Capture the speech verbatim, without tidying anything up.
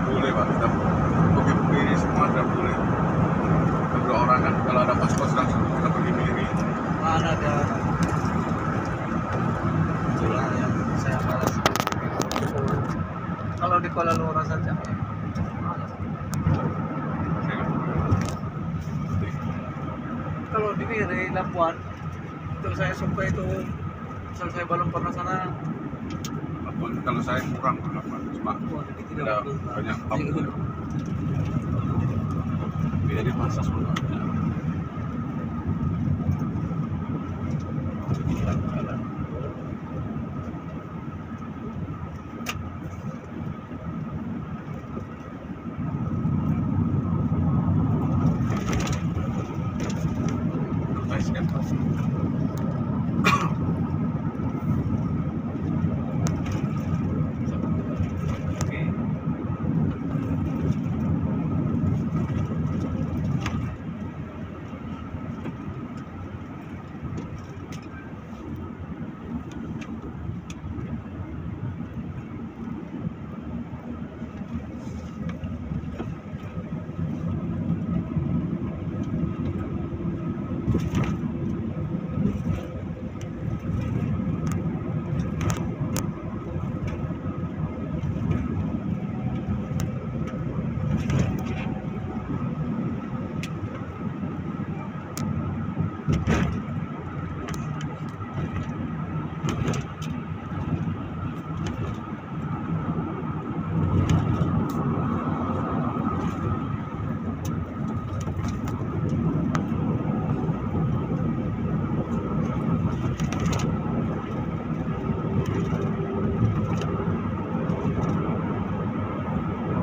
boleh pak, kita pergi-pergi semua tidak boleh. Kita berorang kan, kalau ada pos-pos langsung kita pergi milih. Mana ada itulah yang saya malas. Kalau di Kuala Lumpur saja malas. Kalau di di Labuan itu saya suka itu, misal saya belum pernah sana. Labuan, kalau saya kurang ke Labuan, cuma ada banyak pub. Jadi masa sebenarnya.